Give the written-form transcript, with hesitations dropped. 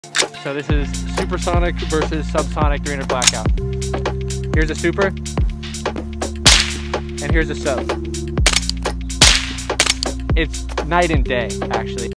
So this is supersonic versus subsonic 300 blackout. Here's a super, and here's a sub. It's night and day, actually.